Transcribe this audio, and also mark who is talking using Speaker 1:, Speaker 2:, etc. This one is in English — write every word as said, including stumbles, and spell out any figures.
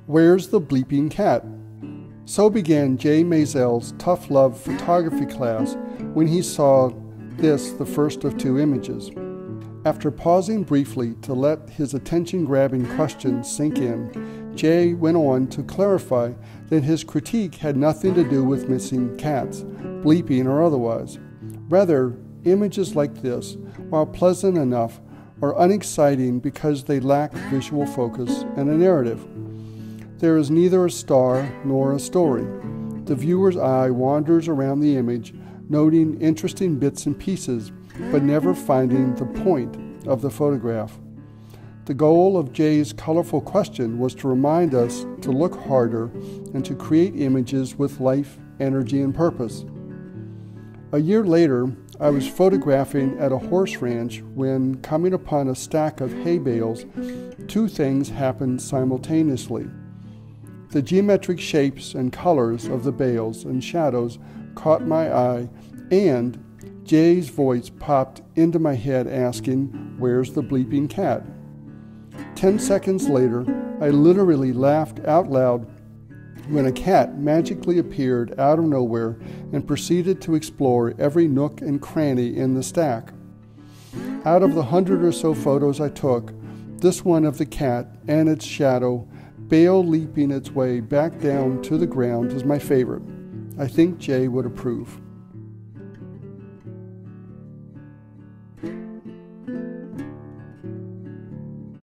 Speaker 1: Where's the bleeping cat? So began Jay Mazel's tough love photography class when he saw this, the first of two images. After pausing briefly to let his attention-grabbing question sink in, Jay went on to clarify that his critique had nothing to do with missing cats, bleeping or otherwise. Rather, images like this, while pleasant enough, are unexciting because they lack visual focus and a narrative. There is neither a star nor a story. The viewer's eye wanders around the image, noting interesting bits and pieces, but never finding the point of the photograph. The goal of Jay's colorful question was to remind us to look harder and to create images with life, energy, and purpose. A year later, I was photographing at a horse ranch when, coming upon a stack of hay bales, two things happened simultaneously. The geometric shapes and colors of the bales and shadows caught my eye, and Jay's voice popped into my head asking, "Where's the bleeping cat?" Ten seconds later, I literally laughed out loud when a cat magically appeared out of nowhere and proceeded to explore every nook and cranny in the stack. Out of the hundred or so photos I took, this one of the cat and its shadow, bale leaping its way back down to the ground, is my favorite. I think Jay would approve.